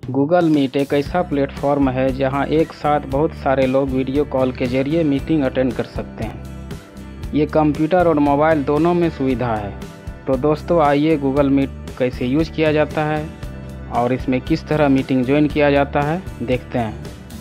Google meet एक ऐसा platform है जहां एक साथ बहुत सारे लोग वीडियो कॉल के जरिए मीटिंग अटेंड कर सकते हैं। ये कंप्यूटर और मोबाइल दोनों में सुविधा है। तो दोस्तों आइए गूगल मीट कैसे यूज किया जाता है और इसमें किस तरह मीटिंग ज्वाइन किया जाता है देखते हैं।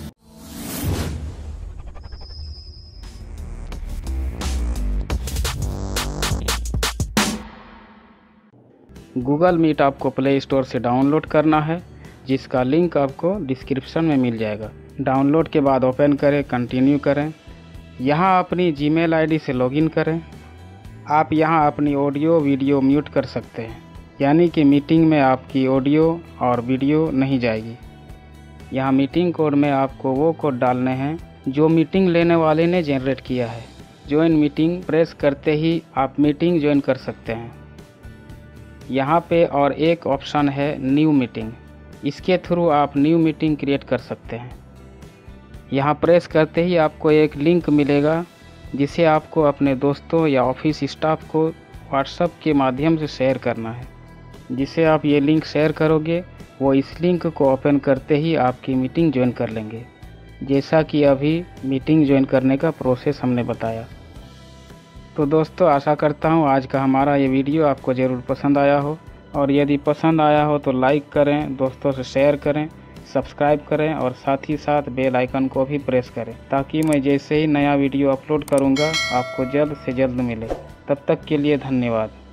गूगल मीट आपको प्ले स्टोर से डाउनलोड करना है, जिसका लिंक आपको डिस्क्रिप्शन में मिल जाएगा। डाउनलोड के बाद ओपन करें, कंटिन्यू करें। यहाँ अपनी जीमेल आईडी से लॉगिन करें। आप यहाँ अपनी ऑडियो वीडियो म्यूट कर सकते हैं, यानी कि मीटिंग में आपकी ऑडियो और वीडियो नहीं जाएगी। यहाँ मीटिंग कोड में आपको वो कोड डालने हैं जो मीटिंग लेने वाले ने जनरेट किया है। ज्वाइन मीटिंग प्रेस करते ही आप मीटिंग ज्वाइन कर सकते हैं। यहाँ पे और एक ऑप्शन है न्यू मीटिंग, इसके थ्रू आप न्यू मीटिंग क्रिएट कर सकते हैं। यहाँ प्रेस करते ही आपको एक लिंक मिलेगा जिसे आपको अपने दोस्तों या ऑफिस स्टाफ को व्हाट्सएप के माध्यम से शेयर करना है। जिसे आप ये लिंक शेयर करोगे वो इस लिंक को ओपन करते ही आपकी मीटिंग ज्वाइन कर लेंगे, जैसा कि अभी मीटिंग ज्वाइन करने का प्रोसेस हमने बताया। तो दोस्तों आशा करता हूँ आज का हमारा ये वीडियो आपको ज़रूर पसंद आया हो, और यदि पसंद आया हो तो लाइक करें, दोस्तों से शेयर करें, सब्सक्राइब करें और साथ ही साथ बेल आइकन को भी प्रेस करें, ताकि मैं जैसे ही नया वीडियो अपलोड करूँगा आपको जल्द से जल्द मिले। तब तक के लिए धन्यवाद।